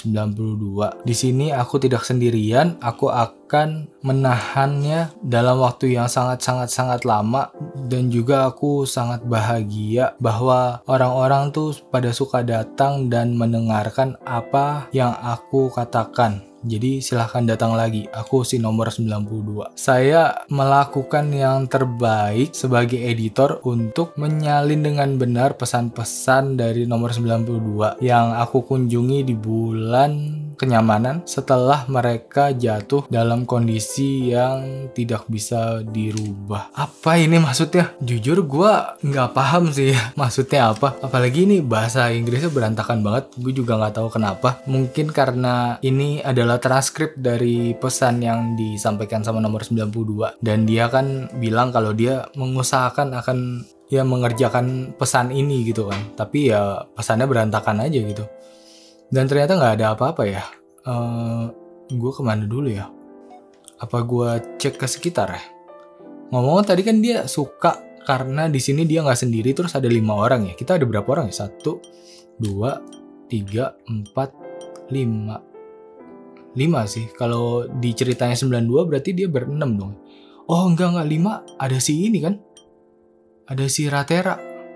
92. Di sini aku tidak sendirian, aku akan menahannya dalam waktu yang sangat lama, dan juga aku sangat bahagia bahwa orang-orang tuh pada suka datang dan mendengarkan apa yang aku katakan. Jadi silahkan datang lagi, aku si nomor 92. Saya melakukan yang terbaik sebagai editor untuk menyalin dengan benar pesan-pesan dari nomor 92 yang aku kunjungi di bulan kenyamanan setelah mereka jatuh dalam kondisi yang tidak bisa dirubah. Apa ini maksudnya? Jujur gue nggak paham sih ya maksudnya apa. Apalagi ini bahasa Inggrisnya berantakan banget. Gue juga nggak tahu kenapa. Mungkin karena ini adalah transkrip dari pesan yang disampaikan sama nomor 92. Dan dia kan bilang kalau dia mengusahakan akan ya mengerjakan pesan ini gitu kan. Tapi ya pesannya berantakan aja gitu. Dan ternyata nggak ada apa-apa ya. Gue kemana dulu ya? Apa gue cek ke sekitar ya? Ngomong tadi kan dia suka karena di sini dia nggak sendiri, terus ada 5 orang ya. Kita ada berapa orang ya? 1, 2, 3, 4, 5. 5 sih. Kalau di ceritanya 92 berarti dia berenam dong. Oh enggak 5. Ada si ini kan? Ada si Ratera.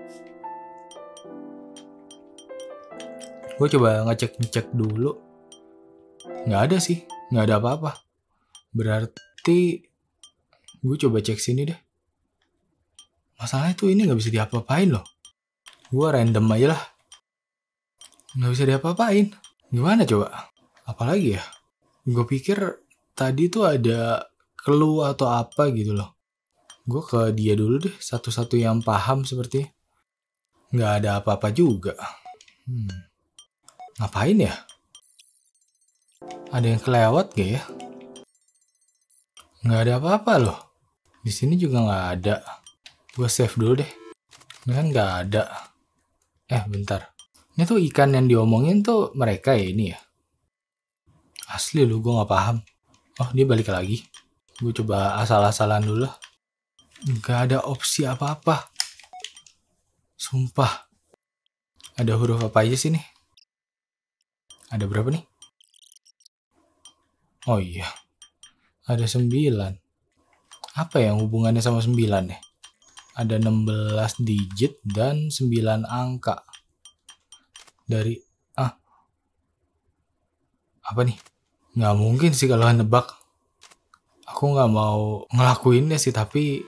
Gue coba ngecek dulu. Nggak ada sih. Nggak ada apa-apa. Berarti gue coba cek sini deh. Masalahnya tuh ini nggak bisa diapa-apain loh. Gue random aja lah. Nggak bisa diapa-apain. Gimana coba? Apalagi ya? Gue pikir tadi tuh ada clue atau apa gitu loh. Gue ke dia dulu deh. Satu-satu yang paham sepertinya. Nggak ada apa-apa juga. Ngapain ya? Ada yang kelewat gak ya? Nggak ada apa-apa loh. Di sini juga nggak ada. Gue save dulu deh. Ini kan nggak ada. Bentar. Ini tuh ikan yang diomongin tuh mereka ya ini ya? Asli lu, gue nggak paham. Oh, dia balik lagi. Gue coba asal-asalan dulu lah. Nggak ada opsi apa-apa. Sumpah. Ada huruf apa aja sih nih? Ada berapa nih? Oh iya. Ada 9. Apa yang hubungannya sama 9 ya? Ada 16 digit dan 9 angka. Dari apa nih? Nggak mungkin sih kalau nebak. Aku nggak mau ngelakuinnya sih, tapi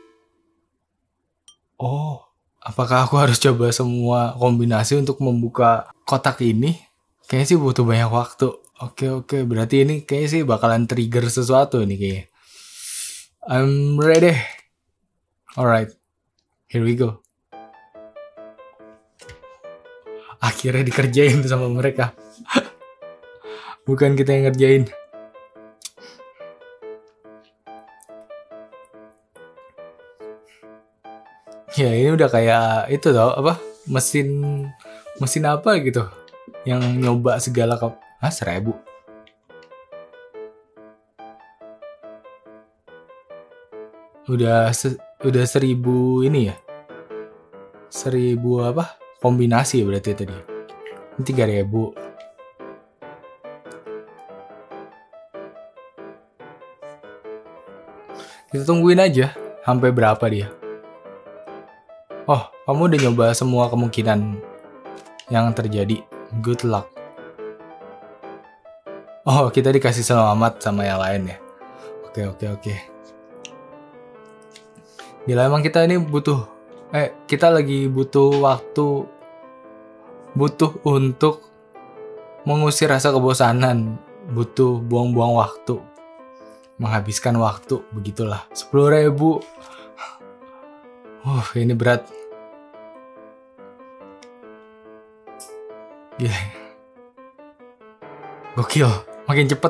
apakah aku harus coba semua kombinasi untuk membuka kotak ini? Kayaknya sih butuh banyak waktu. Oke. Berarti ini kayaknya sih bakalan trigger sesuatu nih kayaknya. I'm ready. Alright. Here we go. Akhirnya dikerjain sama mereka. Bukan kita yang ngerjain. Ya ini udah kayak itu tau apa? Mesin apa gitu yang nyoba segala 1.000. Udah 1.000 ini ya. 1.000 apa? Kombinasi ya berarti tadi. Ini 3.000. Kita tungguin aja sampai berapa dia. Oh, kamu udah nyoba semua kemungkinan yang terjadi. Good luck. Oh, kita dikasih selamat sama yang lain ya. Oke. Gila, emang kita ini kita lagi butuh waktu. Butuh untuk mengusir rasa kebosanan. Butuh buang-buang waktu. Menghabiskan waktu. Begitulah. 10.000. Ini berat. Gila. Gokil. Makin cepet.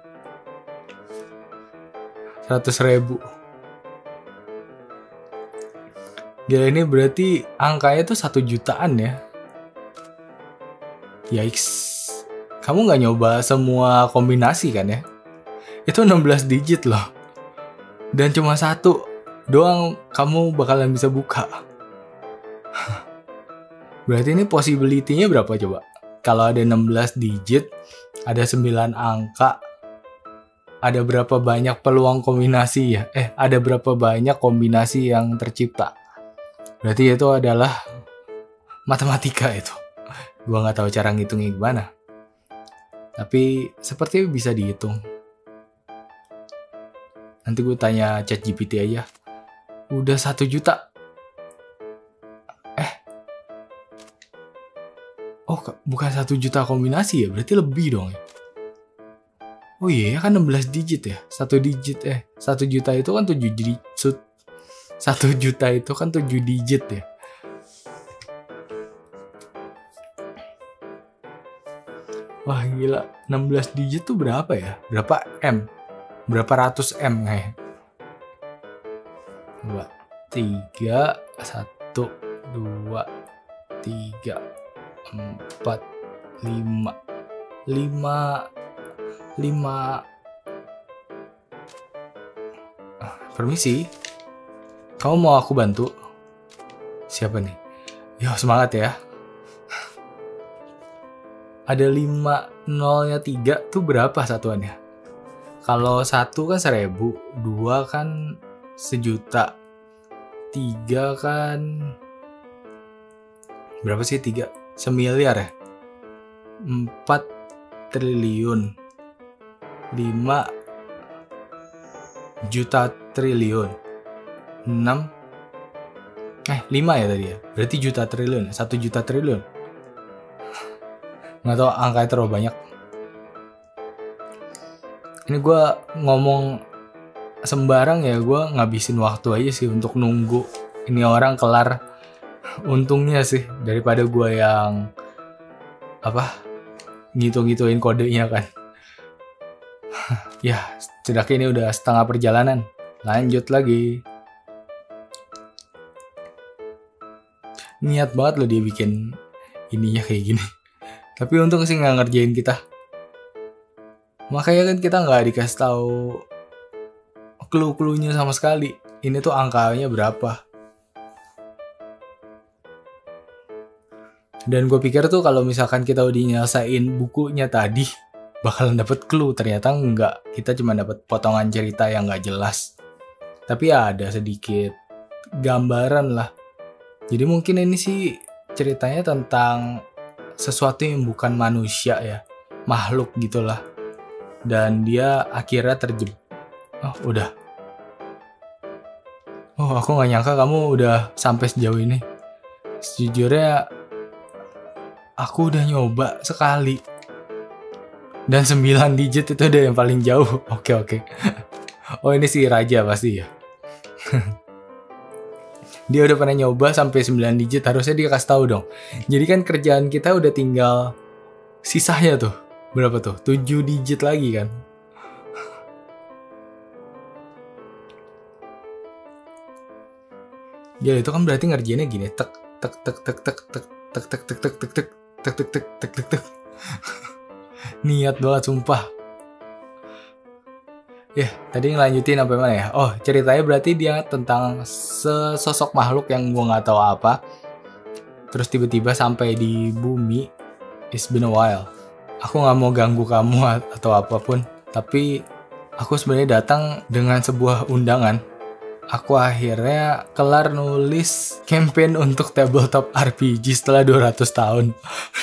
100.000. Gila, ini berarti angkanya tuh 1 jutaan ya. Yikes. Kamu gak nyoba semua kombinasi kan ya? Itu 16 digit loh. Dan cuma 1 doang kamu bakalan bisa buka. Berarti ini possibility-nya berapa coba? Kalau ada 16 digit, ada 9 angka, ada berapa banyak peluang kombinasi ya? Ada berapa banyak kombinasi yang tercipta? Berarti itu adalah matematika itu. Gua nggak tahu cara ngitungnya gimana. Tapi sepertinya bisa dihitung. Nanti gue tanya ChatGPT aja. Udah 1 juta. Bukan 1 juta kombinasi ya? Berarti lebih dong ya? Oh iya kan 16 digit ya. 1 juta itu kan 7 digit. 1 juta itu kan 7 digit ya. Wah gila, 16 digit tuh berapa ya? Berapa M? Berapa ratus M kayak? 2, 3, 1, 2, 3, 4, 5. 5. Permisi. Kamu mau aku bantu? Siapa nih? Yo semangat ya. Ada 5 nolnya 3 tuh berapa satuannya? Kalau 1 kan 1000, 2 kan 1.000.000, 3 kan berapa sih 3? 1.000.000.000 ya? 4 triliun, 5 juta triliun, 6 5 ya tadi ya? Berarti juta triliun, 1 juta triliun. Nggak tahu, angkanya terlalu banyak. Ini gue ngomong sembarang ya, gue ngabisin waktu aja sih untuk nunggu ini orang kelar. Untungnya sih daripada gue yang ngitung-ngituin kodenya kan. Ya setidaknya ini udah setengah perjalanan. Lanjut lagi. Niat banget loh dia bikin ininya kayak gini. Tapi untung sih nggak ngerjain kita. Makanya kan kita nggak dikasih tahu clue-cluenya sama sekali. Ini tuh angkanya berapa. Dan gue pikir tuh kalau misalkan kita udah nyelesain bukunya tadi, bakalan dapet clue. Ternyata nggak. Kita cuma dapet potongan cerita yang nggak jelas. Tapi ya ada sedikit gambaran lah. Jadi mungkin ini sih ceritanya tentang sesuatu yang bukan manusia ya, makhluk gitulah. Dan dia akhirnya terjebak. Oh udah. Oh aku nggak nyangka kamu udah sampai sejauh ini. Sejujurnya aku udah nyoba sekali. Dan 9 digit itu udah yang paling jauh. Oke. Oh ini si Raja pasti ya. Dia udah pernah nyoba sampai 9 digit, harusnya dia kasih tahu dong. Jadi kan kerjaan kita udah tinggal sisanya tuh. Berapa tuh? 7 digit lagi kan. Ya itu kan berarti ngerjainnya gini, tek tek tek tek tek tek tek tek tek tek tek tek tek tek tek tek tek. Niat banget sumpah. Ya, tadi ngelanjutin sampai mana ya? Oh, ceritanya berarti dia tentang sesosok makhluk yang gue nggak tahu apa. Terus tiba-tiba sampai di bumi. It's been a while. Aku nggak mau ganggu kamu atau apapun. Tapi aku sebenarnya datang dengan sebuah undangan. Aku akhirnya kelar nulis campaign untuk tabletop RPG setelah 200 tahun.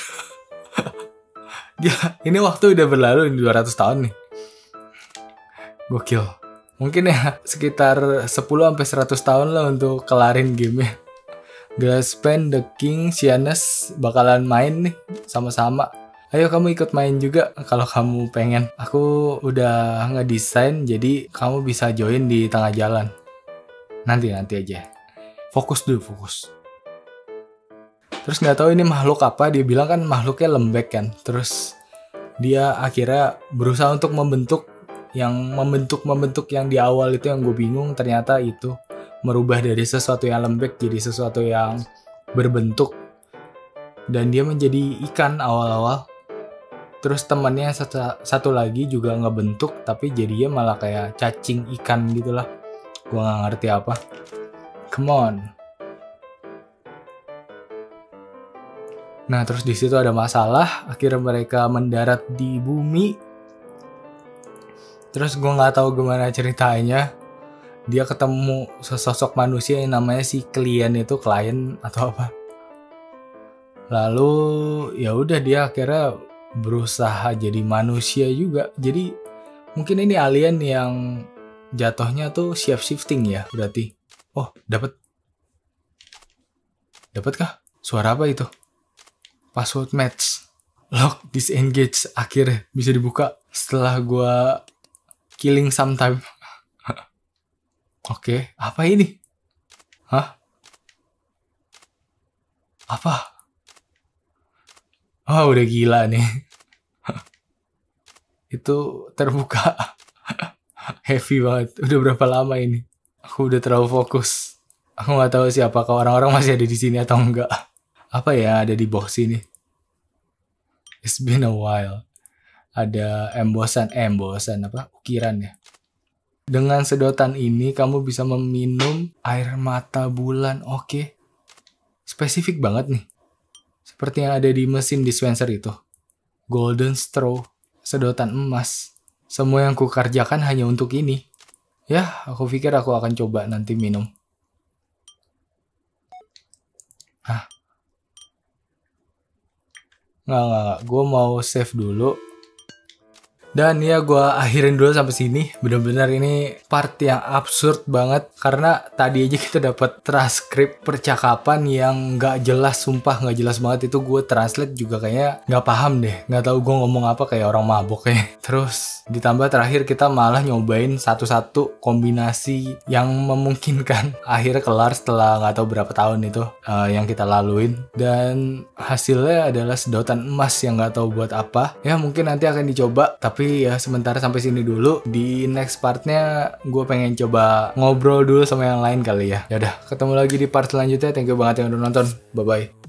Ya, ini waktu udah berlalu 200 tahun nih. Gokil. Mungkin ya sekitar 10-100 tahun lah untuk kelarin game-nya. Glasspen, The King, Sianes bakalan main nih sama-sama. Ayo kamu ikut main juga kalau kamu pengen. Aku udah ngedesain jadi kamu bisa join di tengah jalan. Nanti aja. Fokus dulu, fokus. Terus nggak tahu ini makhluk apa, dia bilang kan makhluknya lembek kan. Terus dia akhirnya berusaha untuk membentuk yang di awal itu yang gue bingung, ternyata itu merubah dari sesuatu yang lembek jadi sesuatu yang berbentuk. Dan dia menjadi ikan awal-awal. Terus temannya satu lagi juga ngebentuk, tapi jadinya malah kayak cacing ikan gitulah. Gue nggak ngerti apa. Come on. Nah terus di situ ada masalah. Akhirnya mereka mendarat di bumi. Terus gue nggak tahu gimana ceritanya. Dia ketemu sesosok manusia yang namanya si klien atau apa. Lalu ya udah dia akhirnya berusaha jadi manusia juga. Jadi mungkin ini alien yang jatuhnya tuh shape shifting ya berarti. Oh dapat kah? Suara apa itu? Password match. Lock disengage. Akhirnya bisa dibuka. setelah gue killing sometime. Oke, apa ini? Hah? Apa? Oh, udah gila nih. Itu terbuka. Heavy banget. Udah berapa lama ini? Aku udah terlalu fokus. Aku nggak tahu sih apakah orang-orang masih ada di sini atau enggak. Apa ya ada di box ini? It's been a while. Ada embosan apa? Ukiran ya. Dengan sedotan ini kamu bisa meminum air mata bulan. Oke. Spesifik banget nih. Seperti yang ada di mesin dispenser itu. Golden straw, sedotan emas. Semua yang kukerjakan hanya untuk ini. Ya, aku pikir aku akan coba nanti minum. Hah? Nggak. Gue mau save dulu. Dan ya gue akhirin dulu sampai sini. Bener-bener ini part yang absurd banget. Karena tadi aja kita dapat transkrip percakapan yang gak jelas. Sumpah gak jelas banget. Itu gue translate juga kayaknya gak paham deh. Gak tahu gue ngomong apa, kayak orang mabok ya. Terus ditambah terakhir kita malah nyobain satu-satu kombinasi yang memungkinkan. Akhirnya kelar setelah gak tahu berapa tahun itu yang kita laluin. Dan hasilnya adalah sedotan emas yang gak tahu buat apa. Ya mungkin nanti akan dicoba. Tapi ya sementara sampai sini dulu. Di next partnya gue pengen coba ngobrol dulu sama yang lain kali ya. Yaudah, ketemu lagi di part selanjutnya. Thank you banget yang udah nonton. Bye-bye.